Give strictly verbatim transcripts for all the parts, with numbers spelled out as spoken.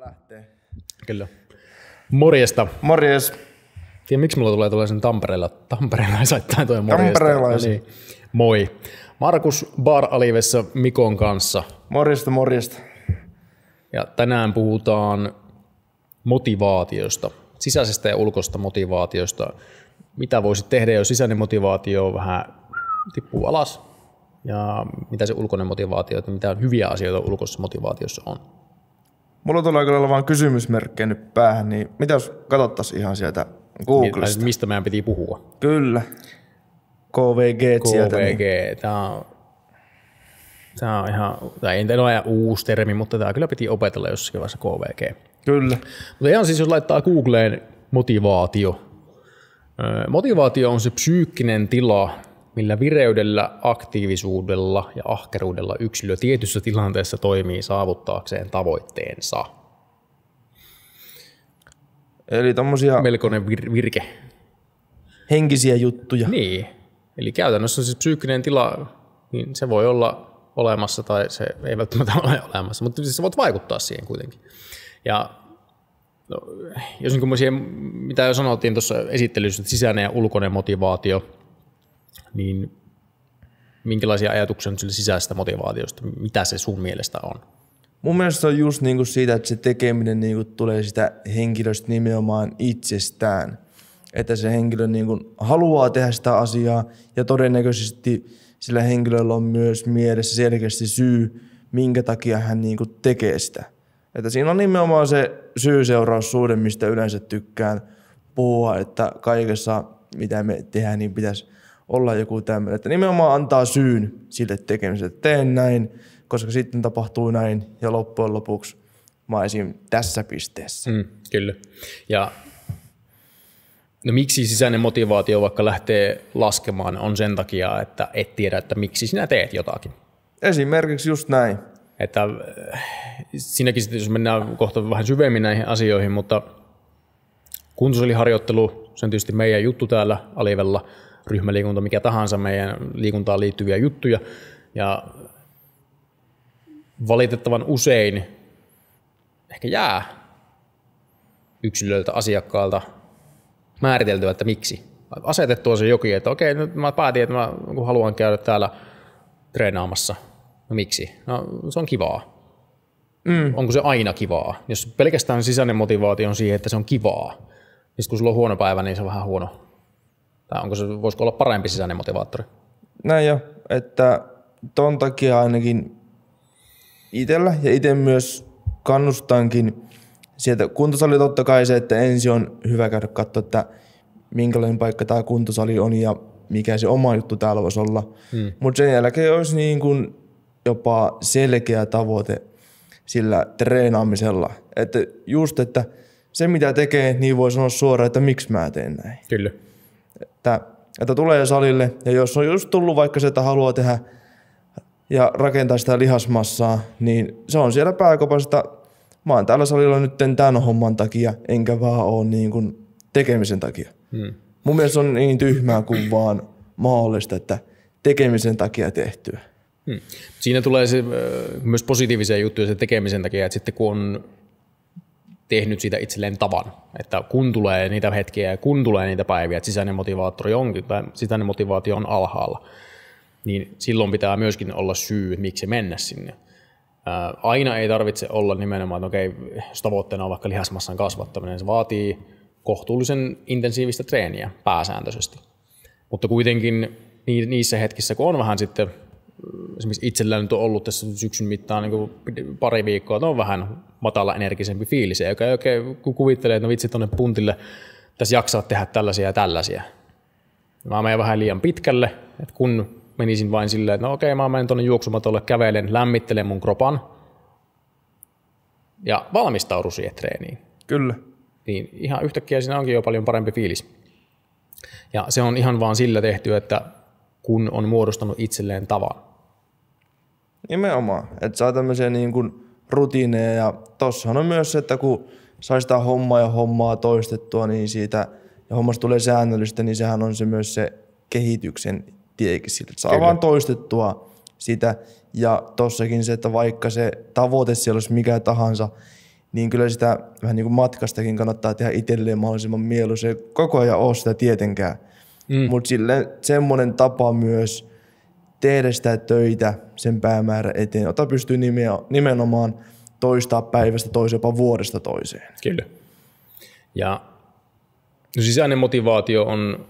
lähtee. Kyllä. Morjesta. Morjes. Tiedä, miksi mulla tulee tällaisen Tampereella, Tamperelaisittain toi morjesta. Tamperelaisen. No niin. Moi. Markus Bar Alivessa Mikon kanssa. Morjesta, morjesta. Ja tänään puhutaan motivaatiosta, sisäisestä ja ulkoista motivaatiosta. Mitä voisit tehdä, jos sisäinen motivaatio vähän tippuu alas? Ja mitä se ulkoinen motivaatio, että mitä hyviä asioita ulkoisessa motivaatiossa on? Mulla tulee kyllä vaan kysymysmerkkejä nyt päähän, niin mitä jos katsottaisiin ihan sieltä Googlesta? Mistä meidän piti puhua? Kyllä. K V G sieltä. K V G, niin. Tämä on, tämä on ihan, tämä ei ole uusi termi, mutta tämä kyllä piti opetella jossakin vaiheessa K V G. Kyllä. Mutta ihan siis, jos laittaa Googleen motivaatio. Motivaatio on se psyykkinen tila, millä vireydellä, aktiivisuudella ja ahkeruudella yksilö tietyssä tilanteessa toimii saavuttaakseen tavoitteensa. Eli tommosia melkoinen vir- virke. Henkisiä juttuja. Niin. Eli käytännössä siis psyykkinen tila, niin se voi olla olemassa tai se ei välttämättä ole olemassa, mutta siis sä voit vaikuttaa siihen kuitenkin. Ja no, jos niin kuin siihen, mitä jo sanottiin tuossa esittelyssä, että sisäinen ja ulkoinen motivaatio, niin minkälaisia ajatuksia on sille sisäisestä motivaatiosta? Mitä se sun mielestä on? Mun mielestä se on just niinku siitä, että se tekeminen niinku tulee sitä henkilöstä nimenomaan itsestään. Että se henkilö niinku haluaa tehdä sitä asiaa ja todennäköisesti sillä henkilöllä on myös mielessä selkeästi syy, minkä takia hän niinku tekee sitä. Että siinä on nimenomaan se syy-seuraussuhde, mistä yleensä tykkään puhua, että kaikessa mitä me tehdään, niin pitäisi olla joku tämmöinen, että nimenomaan antaa syyn sille tekemiselle, että teen näin, koska sitten tapahtuu näin ja loppujen lopuksi mä oon esim. Tässä pisteessä. Mm, kyllä. Ja no miksi sisäinen motivaatio vaikka lähtee laskemaan on sen takia, että et tiedä, että miksi sinä teet jotakin. Esimerkiksi just näin. Että siinäkin sitten, jos mennään kohta vähän syvemmin näihin asioihin, mutta kuntosaliharjoittelu, se on tietysti meidän juttu täällä Alivella, ryhmäliikunta, mikä tahansa meidän liikuntaan liittyviä juttuja. Ja valitettavan usein ehkä jää yksilöiltä, asiakkailta määriteltyä, että miksi. Asetettua se jokin, että okei, nyt mä päätin, että mä haluan käydä täällä treenaamassa. No miksi? No se on kivaa. Mm. Onko se aina kivaa? Jos pelkästään sisäinen motivaatio on siihen, että se on kivaa, niin kun sulla on huono päivä, niin se on vähän huono. Tai onko se, voisiko olla parempi sisäinen motivaattori? Näin jo, että ton takia ainakin itsellä ja itse myös kannustankin sieltä kuntosali totta kai se, että ensin on hyvä käydä katsoa, että minkälainen paikka tämä kuntosali on ja mikä se oma juttu täällä voisi olla. Hmm. Mutta sen jälkeen olisi niin kuin jopa selkeä tavoite sillä treenaamisella. Että just, että se mitä tekee, niin voi sanoa suoraan, että miksi mä teen näin. Kyllä. Että, että tulee salille ja jos on just tullut vaikka se, että haluaa tehdä ja rakentaa sitä lihasmassaa, niin se on siellä pääkopasta. Mä oon täällä salilla nyt tämän homman takia, enkä vaan ole niin kuin tekemisen takia. Hmm. Mun mielestä on niin tyhmää kuin vaan mahdollista, että tekemisen takia tehtyä. Hmm. Siinä tulee se, myös positiivisia juttuja se tekemisen takia, että sitten kun on tehnyt siitä itselleen tavan, että kun tulee niitä hetkiä ja kun tulee niitä päiviä, että sisäinen motivaattori onkin, tai sisäinen motivaatio on alhaalla, niin silloin pitää myöskin olla syy, miksi mennä sinne. Ää, aina ei tarvitse olla nimenomaan, että okei, jos tavoitteena on vaikka lihasmassan kasvattaminen, se vaatii kohtuullisen intensiivistä treeniä pääsääntöisesti. Mutta kuitenkin niissä hetkissä, kun on vähän sitten, esimerkiksi itsellä nyt on ollut tässä syksyn mittaan niin kuin pari viikkoa, että on vähän matala energisempi fiilis, joka ei oikein kuvittelee, että no vitsi tuonne puntille tässä jaksaa tehdä tällaisia ja tällaisia. Mä menen vähän liian pitkälle, että kun menisin vain silleen, että no okei, mä menen tuonne juoksumatolle, kävelen, lämmittelen mun kropan ja valmistaudun siihen treeniin. Kyllä. Niin ihan yhtäkkiä siinä onkin jo paljon parempi fiilis. Ja se on ihan vaan sillä tehty, että kun on muodostanut itselleen tavan. Nimenomaan, että saa tämmöisiä niin kuin rutiineja ja tossahan on myös se, että kun saa sitä hommaa ja hommaa toistettua, niin siitä ja hommasta tulee säännöllistä, niin sehän on se myös se kehityksen tiekin siltä. Saa Kyllä. vaan toistettua sitä ja tossakin se, että vaikka se tavoite siellä olisi mikä tahansa, niin kyllä sitä vähän niin kuin matkastakin kannattaa tehdä itselleen mahdollisimman mieluisen. Se koko ajan ole sitä tietenkään, mm. mutta silleen semmoinen tapa myös tehdä sitä töitä sen päämäärän eteen, jota pystyy nimenomaan toistaa päivästä toiseen, jopa vuodesta toiseen. Kyllä. Ja no sisäinen motivaatio on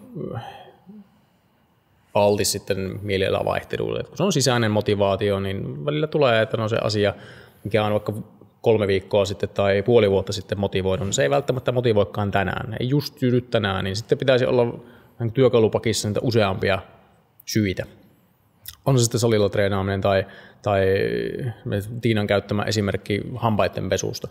altis sitten mielialavaihteluille. Kun se on sisäinen motivaatio, niin välillä tulee, että no se asia, mikä on vaikka kolme viikkoa sitten tai puoli vuotta sitten motivoidun, niin se ei välttämättä motivoikaan tänään. Ei just tyydy tänään, niin sitten pitäisi olla työkalupakissa niitä useampia syitä. On se sitten salilla treenaaminen tai, tai Tiinan käyttämä esimerkki hampaiden pesusta.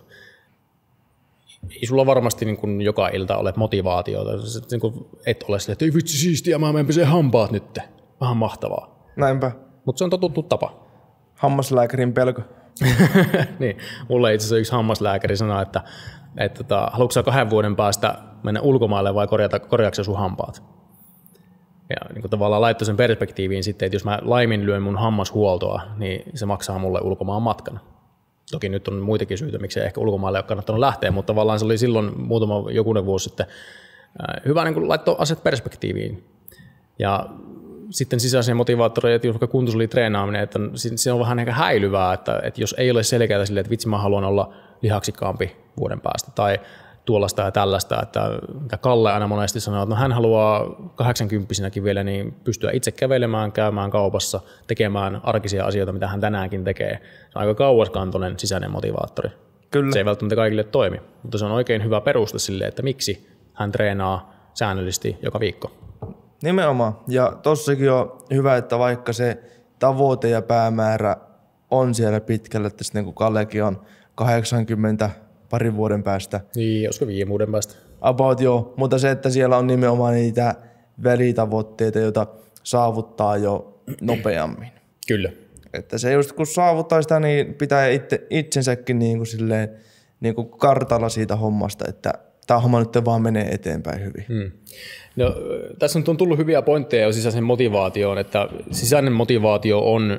Ei sulla varmasti niin kuin joka ilta ole motivaatiota. Niin kuin et ole sille, että ei vitsi siistiä, mä menen pesee hampaat nyt. Vähän mahtavaa. Näinpä. Mutta se on totuttu tapa. Hammaslääkärin pelko. Niin, mulle itse asiassa yksi hammaslääkäri sanoi, että, että tota, haluatko sä kahden vuoden päästä mennä ulkomaille vai korjata, korjaako sun hampaat? Ja niin kuin tavallaan laittoi sen perspektiiviin sitten, että jos mä laiminlyön mun hammashuoltoa, niin se maksaa mulle ulkomaan matkana. Toki nyt on muitakin syitä, miksi ei ehkä ulkomaille ole kannattanut lähteä, mutta tavallaan se oli silloin muutama jokunen vuosi sitten hyvä niin kuin laittaa asiat perspektiiviin. Ja sitten sisäisiä motivaattoreja, että jos vaikka kuntosalin treenaaminen, että se on vähän ehkä häilyvää, että, että jos ei ole selkeää silleen, että vitsi mä haluan olla lihaksikkaampi vuoden päästä tai tuollaista ja tällaista, että Kalle aina monesti sanoo, että no hän haluaa kahdeksankymppisenäkin vielä niin pystyä itse kävelemään, käymään kaupassa, tekemään arkisia asioita, mitä hän tänäänkin tekee. Se on aika kauaskantoinen sisäinen motivaattori. Kyllä. Se ei välttämättä kaikille toimi, mutta se on oikein hyvä peruste sille, että miksi hän treenaa säännöllisesti joka viikko. Nimenomaan. Ja tossakin on hyvä, että vaikka se tavoite ja päämäärä on siellä pitkällä, että sitten kun Kallekin on kahdeksankymmentä parin vuoden päästä. Niin, olisiko viime vuoden päästä. About joo, mutta se, että siellä on nimenomaan niitä välitavoitteita, joita saavuttaa jo nopeammin. Kyllä. Että se just kun saavuttaa sitä, niin pitää itse, itsensäkin niin kuin silleen, niin kuin kartalla siitä hommasta, että tämä homma nyt vaan menee eteenpäin hyvin. Hmm. No, tässä on tullut hyviä pointteja jo sisäisen motivaatioon, että sisäinen motivaatio on,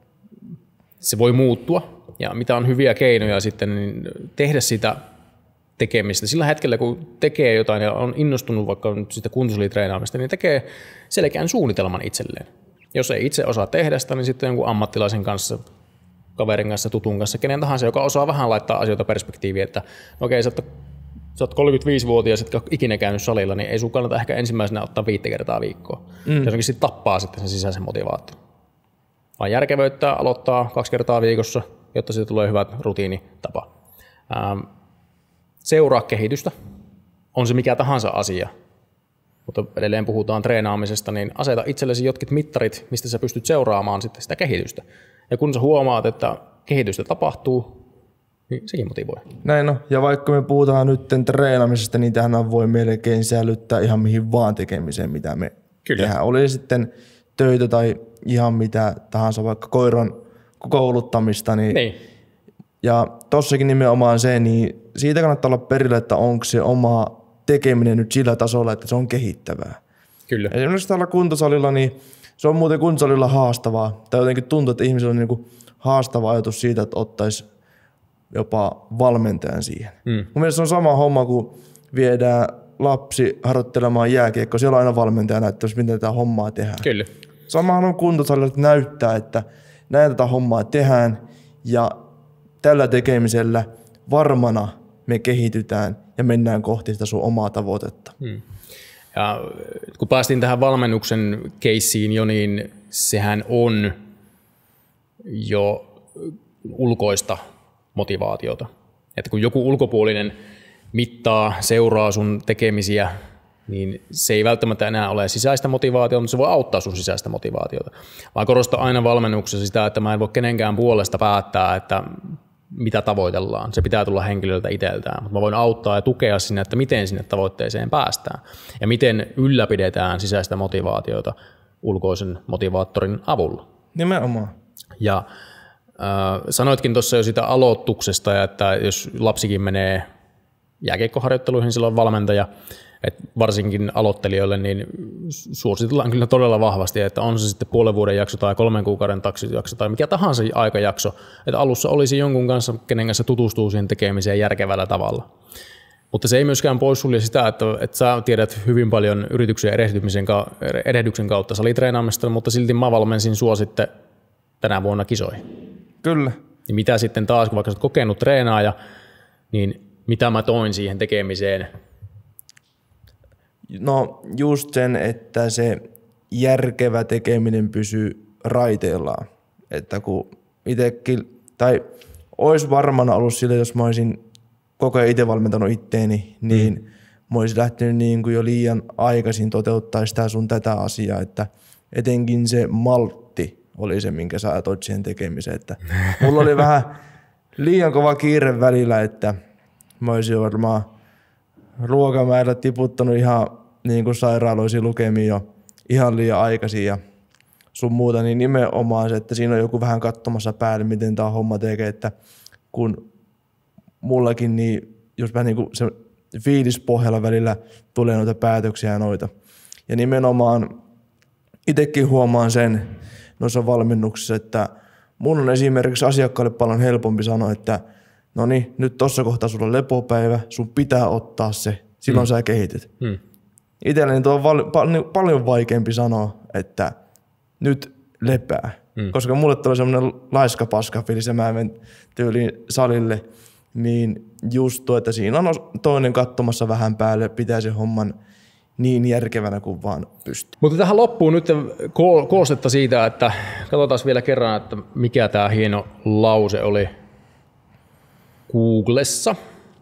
se voi muuttua. Ja mitä on hyviä keinoja sitten niin tehdä sitä tekemistä. Sillä hetkellä, kun tekee jotain ja on innostunut vaikka nyt sitä kuntosalitreenaamista, niin tekee selkeän suunnitelman itselleen. Jos ei itse osaa tehdä sitä, niin sitten jonkun ammattilaisen kanssa, kaverin kanssa, tutun kanssa, kenen tahansa, joka osaa vähän laittaa asioita perspektiiviin, että okei, sä oot, sä oot kolmekymmentäviisivuotias, etkä ikinä käynyt salilla, niin ei sun kannata ehkä ensimmäisenä ottaa viittä kertaa viikkoa. Mm. Se onkin sitten tappaa sitten sen sisäisen motivaation. Vaan järkevöittää, aloittaa kaksi kertaa viikossa, jotta siitä tulee hyvä rutiinitapa. Ähm, seuraa kehitystä, on se mikä tahansa asia, mutta edelleen puhutaan treenaamisesta, niin aseta itsellesi jotkin mittarit, mistä sä pystyt seuraamaan sitten sitä kehitystä. Ja kun sä huomaat, että kehitystä tapahtuu, niin sekin motivoi. Näin on, ja vaikka me puhutaan nyt treenaamisesta, niin tähän voi melkein säilyttää ihan mihin vaan tekemiseen, mitä me Kyllä. tehdään. Oli sitten töitä tai ihan mitä tahansa, vaikka koiran kouluttamista. Niin, niin. Ja tossakin nimenomaan se, niin siitä kannattaa olla perillä, että onko se oma tekeminen nyt sillä tasolla, että se on kehittävää. Kyllä. Esimerkiksi täällä kuntosalilla, niin se on muuten kuntosalilla haastavaa. Tai jotenkin tuntuu, että ihmisillä on niinku haastava ajatus siitä, että ottaisi jopa valmentajan siihen. Mm. Mun mielestä se on sama homma, kun viedään lapsi harjoittelemaan jääkiekkoa. Siellä on aina valmentaja näyttäisi, miten tätä hommaa tehdään. Kyllä. Samahan on kuntosalilla, että näyttää, että näin tätä hommaa tehdään ja tällä tekemisellä varmana me kehitytään ja mennään kohti sitä sun omaa tavoitetta. Hmm. Ja kun päästiin tähän valmennuksen keissiin jo, niin sehän on jo ulkoista motivaatiota. Että kun joku ulkopuolinen mittaa, seuraa sun tekemisiä, niin se ei välttämättä enää ole sisäistä motivaatiota, mutta se voi auttaa sun sisäistä motivaatiota. Mä korostan aina valmennuksessa sitä, että mä en voi kenenkään puolesta päättää, että mitä tavoitellaan. Se pitää tulla henkilöltä itseltään, mutta mä voin auttaa ja tukea sinne, että miten sinne tavoitteeseen päästään ja miten ylläpidetään sisäistä motivaatiota ulkoisen motivaattorin avulla. Nimenomaan. Ja äh, sanoitkin tuossa jo sitä aloituksesta, että jos lapsikin menee jääkiekkoharjoitteluihin silloin valmentaja, että varsinkin aloittelijoille niin suositellaan kyllä todella vahvasti, että on se sitten puolen vuoden jakso tai kolmen kuukauden jakso tai mikä tahansa aikajakso, että alussa olisi jonkun kanssa, kenen kanssa tutustuu siihen tekemiseen järkevällä tavalla. Mutta se ei myöskään poissulje sitä, että, että sä tiedät hyvin paljon yrityksen erehdyksen kautta salitreenaamista, mutta silti mä valmensin sua sitten tänä vuonna kisoihin. Kyllä. Niin mitä sitten taas, kun vaikka sä oot kokenut treenaaja, niin mitä mä toin siihen tekemiseen? No just sen, että se järkevä tekeminen pysyy raiteillaan. Että kun itsekin, tai olisi varmana ollut sillä, jos mä olisin koko ajan itse valmentanut itteeni, niin mm. mä olisin lähtenyt niin kuin jo liian aikaisin toteuttaa sitä sun tätä asiaa, että etenkin se maltti oli se, minkä sä toit siihen tekemiseen. Että mulla oli vähän liian kova kiire välillä, että mä olisin varmaan ruokamäärä tiputtanut ihan niin kuin sairaaloisiin lukemiin jo ihan liian aikaisin ja sun muuta, niin nimenomaan se, että siinä on joku vähän katsomassa päälle, miten tämä homma tekee, että kun mullakin niin jos vähän niin kuin se fiilispohjalla välillä tulee noita päätöksiä ja noita. Ja nimenomaan itsekin huomaan sen noissa valmennuksissa, että mun on esimerkiksi asiakkaalle paljon helpompi sanoa, että no niin, nyt tossa kohtaa sulla on lepopäivä, sun pitää ottaa se, silloin mm. sä kehityt. Mm. Itselleni tuo on val- pal- paljon vaikeampi sanoa, että nyt lepää, mm. koska mulle tulee semmoinen laiska paska fiilis ja mä menen tyyliin salille, niin just tuo, että siinä on toinen katsomassa vähän päälle, pitää se homman niin järkevänä kuin vaan pystyy. Mutta tähän loppuun nyt ko- koostetta siitä, että katsotaan vielä kerran, että mikä tämä hieno lause oli Googlessa.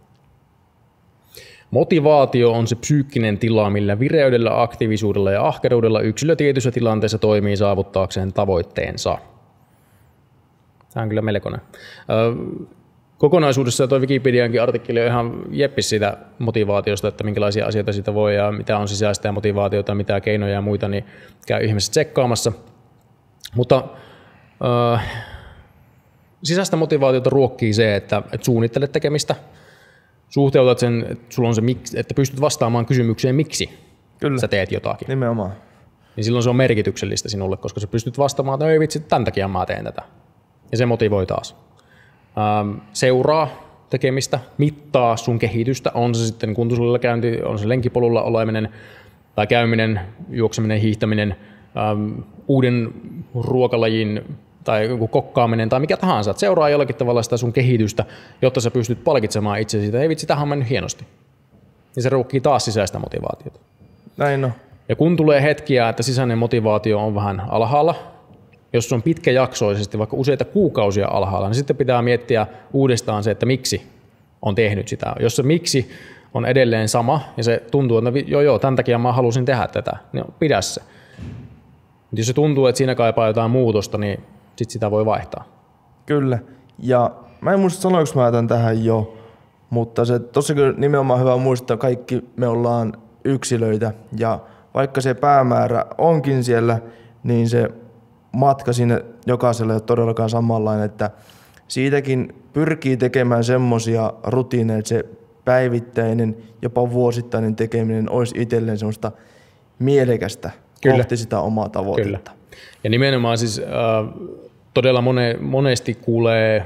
Motivaatio on se psyykkinen tila, millä vireydellä, aktiivisuudella ja ahkeruudella yksilö tietyissä tilanteissa toimii saavuttaakseen tavoitteensa. Tämä on kyllä melkoinen. Kokonaisuudessa tuo Wikipediankin artikkeli on ihan jeppis siitä motivaatiosta, että minkälaisia asioita siitä voi ja mitä on sisäistä motivaatiota, mitä keinoja ja muita, niin käy ihmiset tsekkaamassa. Mutta äh, sisäistä motivaatiota ruokkii se, että, että suunnittelet tekemistä, suhteutat sen, että, sulla on se, että pystyt vastaamaan kysymykseen, miksi Kyllä. sä teet jotakin. Nimenomaan. Niin silloin se on merkityksellistä sinulle, koska sä pystyt vastaamaan, että no ei vitsi, tämän takia mä teen tätä. Ja se motivoi taas. Ähm, seuraa tekemistä, mittaa sun kehitystä, on se sitten kuntosalilla käynti, on se lenkipolulla oleminen tai käyminen, juokseminen, hiihtäminen, ähm, uuden ruokalajin tai joku kokkaaminen tai mikä tahansa. Et seuraa jollakin tavalla sitä sun kehitystä, jotta sä pystyt palkitsemaan itse siitä. Ei vitsi, tähän on mennyt hienosti. Ja se ruokkii taas sisäistä motivaatiota. Näin on. Ja kun tulee hetkiä, että sisäinen motivaatio on vähän alhaalla, jos on pitkäjaksoisesti, vaikka useita kuukausia alhaalla, niin sitten pitää miettiä uudestaan se, että miksi on tehnyt sitä. Jos se miksi on edelleen sama ja se tuntuu, että no, joo joo, tämän takia mä halusin tehdä tätä, niin pidä se. Mutta jos se tuntuu, että siinä kaipaa jotain muutosta, niin sitten sitä voi vaihtaa. Kyllä. Ja mä en muista sanoinko mä tämän tähän jo, mutta se tossa kyllä nimenomaan hyvä muistaa, kaikki me ollaan yksilöitä ja vaikka se päämäärä onkin siellä, niin se matka sinne jokaiselle ei ole todellakaan samanlainen, että siitäkin pyrkii tekemään semmoisia rutiineja, että se päivittäinen, jopa vuosittainen tekeminen olisi itselleen semmoista mielekästä Kyllä. kohti sitä omaa tavoitetta. Kyllä. Ja nimenomaan siis äh, todella mone, monesti kuulee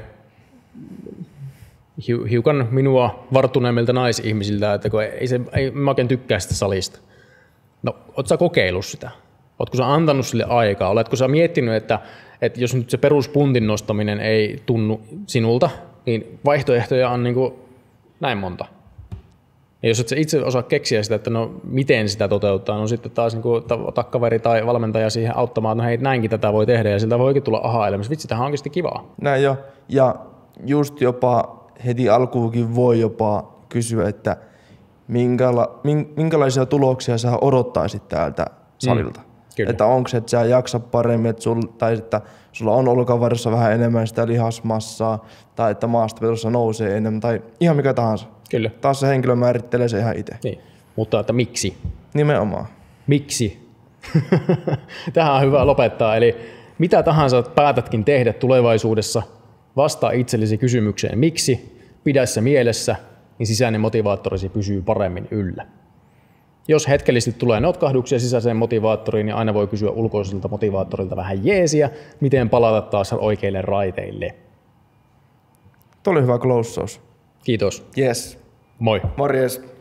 hiukan minua varttuneemmilta naisihmisiltä, että kun ei, se, ei mä oikein tykkää sitä salista. No, ootko sä kokeillut sitä? Oletko sä antanut sille aikaa? Oletko sä miettinyt, että, että jos nyt se peruspuntin nostaminen ei tunnu sinulta, niin vaihtoehtoja on niin kuin näin monta. Ja jos et sä itse osaa keksiä sitä, että no miten sitä toteuttaa, no sitten taas niin kuin ota kaveri tai valmentaja siihen auttamaan, että no hei näinkin tätä voi tehdä ja siltä voikin tulla aha-elämys. Vitsi, tämähän on oikeasti kivaa. Näin jo. Ja just jopa heti alkuunkin voi jopa kysyä, että minkäla, minkälaisia tuloksia sä odottaisit täältä salilta. Mm. Kyllä. Että onko se, että sä jaksa paremmin, että sul, tai että sulla on olkavarressa vähän enemmän sitä lihasmassaa, tai että maastavedossa nousee enemmän, tai ihan mikä tahansa. Kyllä. Taas se henkilö määrittelee se ihan itse. Niin. Mutta että miksi? Nimenomaan. Miksi? Tähän on hyvä lopettaa. Eli mitä tahansa päätätkin tehdä tulevaisuudessa, vastaa itsellesi kysymykseen miksi, pidä se mielessä niin sisäinen motivaattorisi pysyy paremmin yllä. Jos hetkellisesti tulee notkahduksia sisäiseen motivaattoriin, niin aina voi kysyä ulkoiselta motivaattorilta vähän jeesiä, miten palata taas oikeille raiteille. Tuo oli hyvä closeaus. Kiitos. Yes. Moi. Morjes.